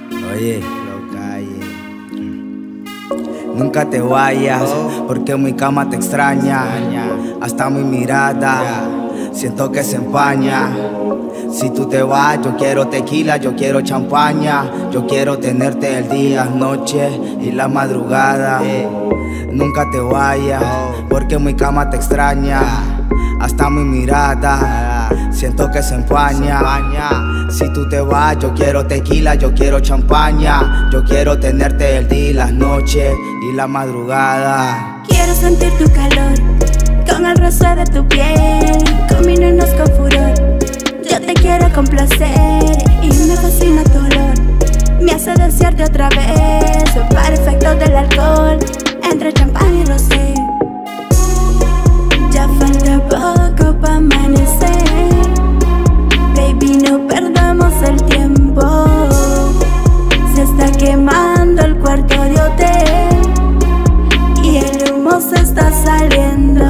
Oye, nunca te vayas, porque mi cama te extraña. Hasta mi mirada siento que se empaña. Si tú te vas, yo quiero tequila, yo quiero champaña. Yo quiero tenerte el día, noche y la madrugada. Nunca te vayas, porque mi cama te extraña. Hasta mi mirada siento que se empaña. Si tú te vas, yo quiero tequila, yo quiero champaña. Yo quiero tenerte el día, las noches y la madrugada. Quiero sentir tu calor, con el roce de tu piel, combinarnos con furor. Yo te quiero complacer y me fascina tu olor. Me hace desearte otra vez, para efectos del alcohol, entre champán y rosé. Ya falta poco pa' amanecer, baby, no perdamos el tiempo. Se está quemando el cuarto de hotel y el humo se está saliendo.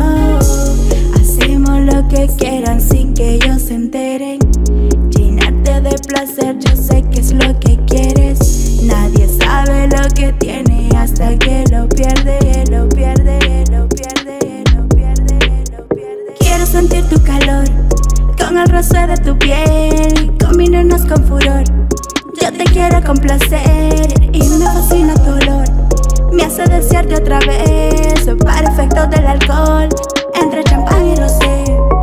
Hacemos lo que quieran sin que ellos se enteren. Llenarte de placer, yo sé que es lo que quieres. Nadie sabe lo que tiene hasta que lo pierde, lo pierde, lo pierde, lo pierde, lo pierde. Quiero sentir tu calor, con el roce de tu piel, combinarnos con furor. Yo te quiero complacer y me fascina tu olor. Me hace desearte otra vez, para efectos del alcohol, entre champán y rosé.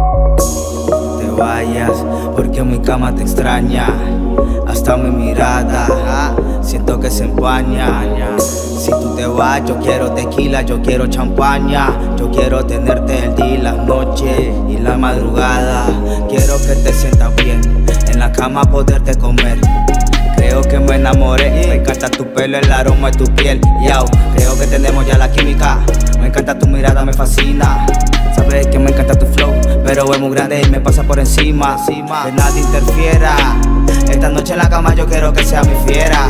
Te vayas, porque mi cama te extraña. Hasta mi mirada siento que se empaña. Si tú te vas, yo quiero tequila, yo quiero champaña. Yo quiero tenerte el día, las noches y la madrugada. Quiero que te sientas bien, en la cama poderte comer. Creo que me enamoré, me encanta tu pelo, el aroma de tu piel. Yo, creo que tenemos ya la química. Me encanta tu mirada, me fascina. Sabes que me encanta tu flow, pero es muy grande y me pasa por encima. Que nadie interfiera. Esta noche en la cama yo quiero que sea mi fiera.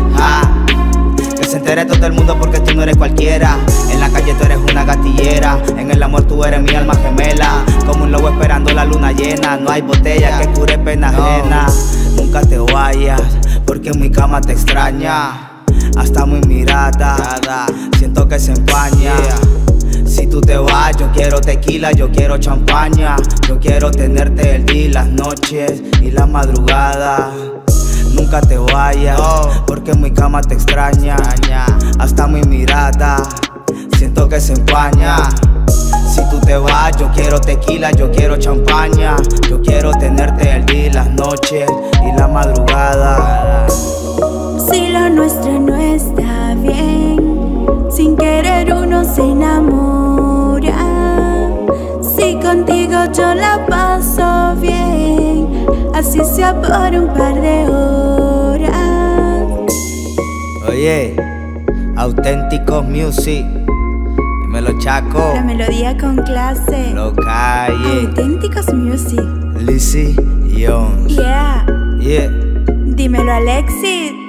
Que se entere todo el mundo porque tú no eres cualquiera. En la calle tú eres una gatillera, en el amor tú eres mi alma gemela. Como un lobo esperando la luna llena. No hay botella que cure pena ajena. Nunca te vayas, porque mi cama te extraña. Hasta mi mirada siento que se empaña. Si tú te vas, yo quiero tequila, yo quiero champaña. Yo quiero tenerte el día, las noches y la madrugada. Nunca te vayas, porque mi cama te extraña. Hasta mi mirada siento que se empaña. Si tú te vas, yo quiero tequila, yo quiero champaña. Yo quiero tenerte el día, las noches y la madrugada. Si lo nuestro no está bien, sin querer uno se enamora. Si contigo yo la paso bien, así sea por un par de horas. Oye, Auténticos Music, dímelo Chaco. La melodía con clase. Lo Calle. Auténticos Music. Lizzy Jones. Yeah. Yeah. Dímelo Alexis.